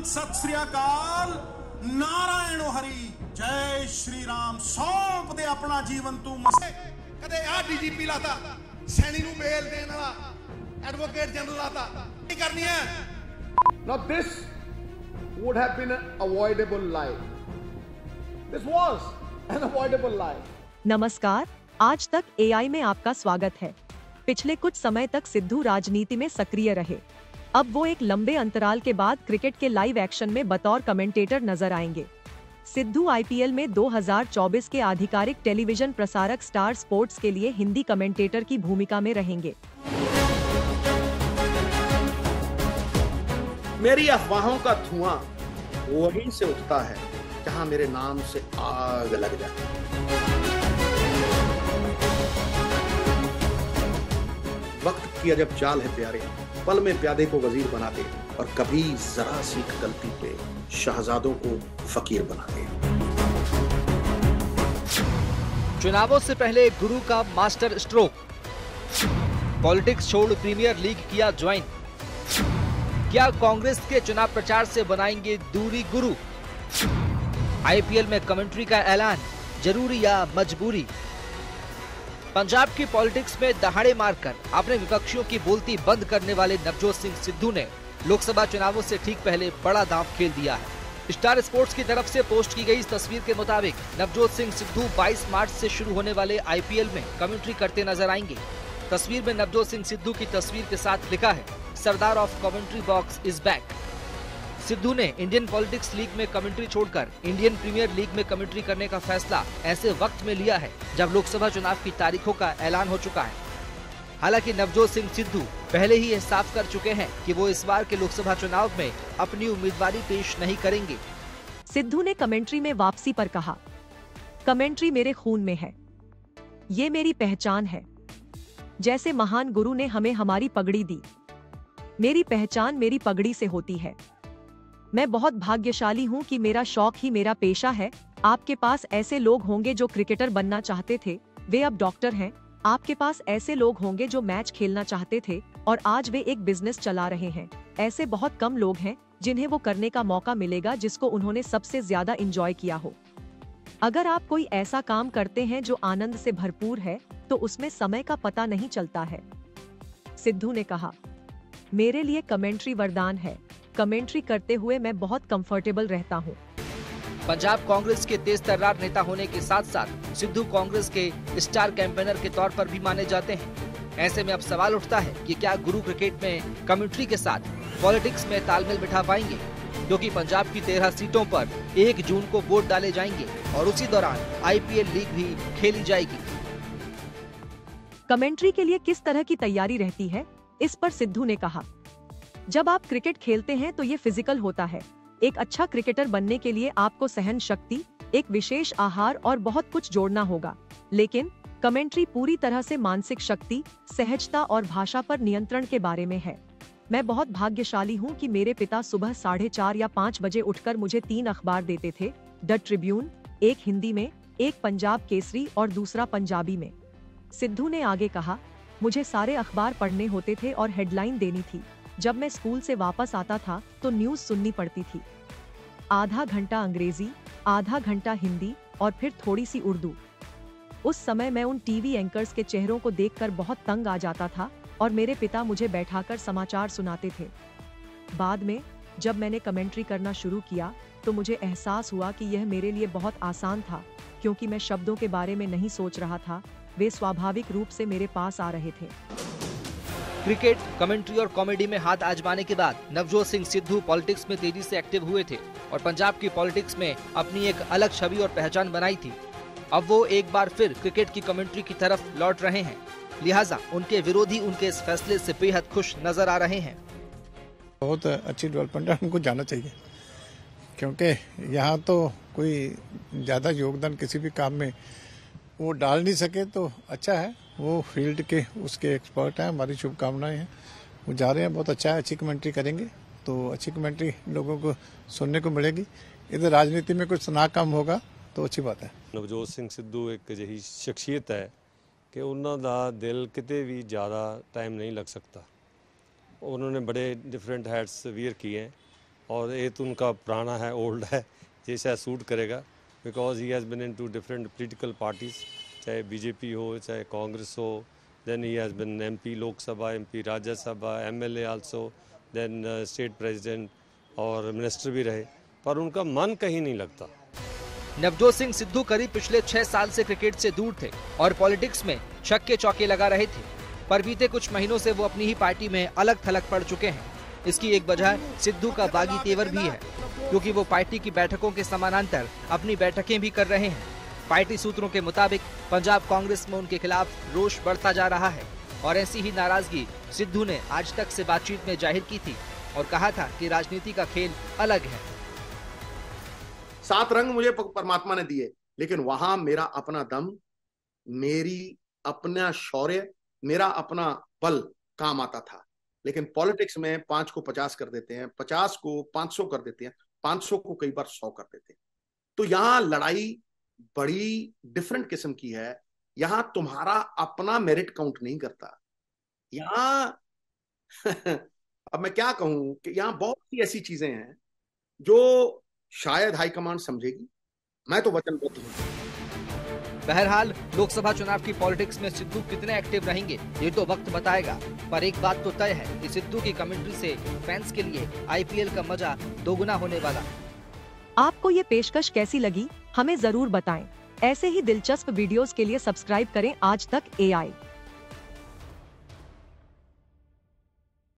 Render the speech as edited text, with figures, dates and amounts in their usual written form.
सत श्री अकाल, नारायण हरि, जय श्री राम। सौंप दे अपना जीवन तू मसे। कदे आ डीजीपी लाता, सैनी नू बेल देने वाला एडवोकेट जनरल लाता, नहीं करनी है। Now this would have been an avoidable lie. This was an avoidable lie. नमस्कार, आज तक एआई में आपका स्वागत है। पिछले कुछ समय तक सिद्धू राजनीति में सक्रिय रहे। अब वो एक लंबे अंतराल के बाद क्रिकेट के लाइव एक्शन में बतौर कमेंटेटर नजर आएंगे। सिद्धू आईपीएल में 2024 के आधिकारिक टेलीविजन प्रसारक स्टार स्पोर्ट्स के लिए हिंदी कमेंटेटर की भूमिका में रहेंगे। मेरी अफवाहों का धुआं वहीं से उठता है जहां मेरे नाम से आग लग जाए। वक्त की अजब चाल है प्यारे, पल में प्यादे को वजीर बना दे और कभी जरा सी गलती पे शहजादों को फकीर बना दे। चुनावों से पहले गुरु का मास्टर स्ट्रोक, पॉलिटिक्स छोड़ प्रीमियर लीग किया ज्वाइन। क्या कांग्रेस के चुनाव प्रचार से बनाएंगे दूरी गुरु? आईपीएल में कमेंट्री का ऐलान, जरूरी या मजबूरी? पंजाब की पॉलिटिक्स में दहाड़े मारकर अपने विपक्षियों की बोलती बंद करने वाले नवजोत सिंह सिद्धू ने लोकसभा चुनावों से ठीक पहले बड़ा दांव खेल दिया है। स्टार स्पोर्ट्स की तरफ से पोस्ट की गई इस तस्वीर के मुताबिक नवजोत सिंह सिद्धू 22 मार्च से शुरू होने वाले आईपीएल में कमेंट्री करते नजर आएंगे। तस्वीर में नवजोत सिंह सिद्धू की तस्वीर के साथ लिखा है, Sardar of commentary box is back. Sidhu ने इंडियन पॉलिटिक्स लीग में कमेंट्री छोड़कर इंडियन प्रीमियर लीग में कमेंट्री करने का फैसला ऐसे वक्त में लिया है जब लोकसभा चुनाव की तारीखों का ऐलान हो चुका है। हालांकि नवजोत सिंह सिद्धू पहले ही यह साफ कर चुके हैं कि वो इस बार के लोकसभा चुनाव में अपनी उम्मीदवारी पेश नहीं करेंगे। सिद्धू ने कमेंट्री में वापसी पर कहा, कमेंट्री मेरे खून में है, ये मेरी पहचान है। जैसे महान गुरु ने हमें हमारी पगड़ी दी, मेरी पहचान मेरी पगड़ी से होती है। मैं बहुत भाग्यशाली हूँ कि मेरा शौक ही मेरा पेशा है। आपके पास ऐसे लोग होंगे जो क्रिकेटर बनना चाहते थे, वे अब डॉक्टर हैं। आपके पास ऐसे लोग होंगे जो मैच खेलना चाहते थे और आज वे एक बिजनेस चला रहे हैं। ऐसे बहुत कम लोग हैं जिन्हें वो करने का मौका मिलेगा जिसको उन्होंने सबसे ज्यादा एंजॉय किया हो। अगर आप कोई ऐसा काम करते हैं जो आनंद से भरपूर है तो उसमें समय का पता नहीं चलता है। सिद्धू ने कहा, मेरे लिए कमेंट्री वरदान है। कमेंट्री करते हुए मैं बहुत कंफर्टेबल रहता हूँ। पंजाब कांग्रेस के तेज तर्रार नेता होने के साथ साथ सिद्धू कांग्रेस के स्टार कैंपेनर के तौर पर भी माने जाते हैं। ऐसे में अब सवाल उठता है कि क्या गुरु क्रिकेट में कमेंट्री के साथ पॉलिटिक्स में तालमेल बिठा पाएंगे, क्योंकि पंजाब की 13 सीटों पर 1 जून को वोट डाले जाएंगे और उसी दौरान आईपीएल लीग भी खेली जाएगी। कमेंट्री के लिए किस तरह की तैयारी रहती है, इस पर सिद्धू ने कहा, जब आप क्रिकेट खेलते हैं तो ये फिजिकल होता है। एक अच्छा क्रिकेटर बनने के लिए आपको सहन शक्ति, एक विशेष आहार और बहुत कुछ जोड़ना होगा। लेकिन कमेंट्री पूरी तरह से मानसिक शक्ति, सहजता और भाषा पर नियंत्रण के बारे में है। मैं बहुत भाग्यशाली हूँ कि मेरे पिता सुबह 4:30 या 5 बजे उठकर मुझे 3 अखबार देते थे, द ट्रिब्यून, एक हिंदी में, एक पंजाब केसरी और दूसरा पंजाबी में। सिद्धू ने आगे कहा, मुझे सारे अखबार पढ़ने होते थे और हेडलाइन देनी थी। जब मैं स्कूल से वापस आता था तो न्यूज सुननी पड़ती थी। आधा घंटा अंग्रेजी, आधा घंटा हिंदी और फिर थोड़ी सी उर्दू। उस समय मैं उन टीवी एंकर्स के चेहरों को देखकर बहुत तंग आ जाता था और मेरे पिता मुझे बैठाकर समाचार सुनाते थे। बाद में जब मैंने कमेंट्री करना शुरू किया तो मुझे एहसास हुआ कि यह मेरे लिए बहुत आसान था, क्योंकि मैं शब्दों के बारे में नहीं सोच रहा था, वे स्वाभाविक रूप से मेरे पास आ रहे थे। क्रिकेट, कमेंट्री और कॉमेडी में हाथ आजमाने के बाद नवजोत सिंह सिद्धू पॉलिटिक्स में तेजी से एक्टिव हुए थे और पंजाब की पॉलिटिक्स में अपनी एक अलग छवि और पहचान बनाई थी। अब वो एक बार फिर क्रिकेट की कमेंट्री की तरफ लौट रहे हैं, लिहाजा उनके विरोधी उनके इस फैसले से बेहद खुश नजर आ रहे हैं। बहुत अच्छी डेवलपमेंट है, उनको जाना चाहिए, क्योंकि यहाँ तो कोई ज्यादा योगदान किसी भी काम में वो डाल नहीं सके तो अच्छा है। वो फील्ड के उसके एक्सपर्ट हैं, हमारी शुभकामनाएं हैं। वो जा रहे हैं, बहुत अच्छा है, अच्छी कमेंट्री करेंगे तो अच्छी कमेंट्री लोगों को सुनने को मिलेगी। इधर राजनीति में कुछ नाकाम होगा तो अच्छी बात है। नवजोत सिंह सिद्धू एक अजिही शख्सियत है कि उन्हों दा दिल किते भी ज़्यादा टाइम नहीं लग सकता। उन्होंने बड़े डिफरेंट हैट्स वियर किए हैं और ये तो उनका पुराना है, ओल्ड है, ये शायद सूट करेगा because he has been in two different political parties, चाहे बीजेपी हो चाहे कांग्रेस हो। Then he has been MP Lok Sabha, MP Rajya Sabha, MLA also, then state president और मिनिस्टर भी रहे, पर उनका मन कहीं नहीं लगता। नवजोत सिंह सिद्धू करीब पिछले 6 साल से क्रिकेट से दूर थे और पॉलिटिक्स में छक्के चौके लगा रहे थे, पर बीते कुछ महीनों से वो अपनी ही पार्टी में अलग थलग पड़ चुके हैं। इसकी एक वजह सिद्धू का बागी तेवर भी है, क्योंकि वो पार्टी की बैठकों के समानांतर अपनी बैठकें भी कर रहे हैं। पार्टी सूत्रों के मुताबिक पंजाब कांग्रेस में उनके खिलाफ रोष बढ़ता जा रहा है और ऐसी ही नाराजगी सिद्धू ने आज तक से बातचीत में जाहिर की थी और कहा था कि राजनीति का खेल अलग है। 7 रंग मुझे परमात्मा ने दिए, लेकिन वहां मेरा अपना दम, मेरी अपना शौर्य, मेरा अपना बल काम आता था। लेकिन पॉलिटिक्स में 5 को 50 कर देते हैं, 50 को 500 कर देते हैं, 500 को कई बार 100 कर देते हैं। तो यहाँ लड़ाई बड़ी डिफरेंट किस्म की है। यहाँ तुम्हारा अपना मेरिट काउंट नहीं करता। यहाँ अब मैं क्या कहूं कि यहाँ बहुत सी ऐसी चीजें हैं जो शायद हाईकमांड समझेगी। मैं तो वचनबद्ध हूं। बहरहाल लोकसभा चुनाव की पॉलिटिक्स में सिद्धू कितने एक्टिव रहेंगे ये तो वक्त बताएगा, पर एक बात तो तय है कि सिद्धू की कमेंट्री से फैंस के लिए IPL का मजा दोगुना होने वाला। आपको ये पेशकश कैसी लगी, हमें जरूर बताएं। ऐसे ही दिलचस्प वीडियोस के लिए सब्सक्राइब करें आज तक AI।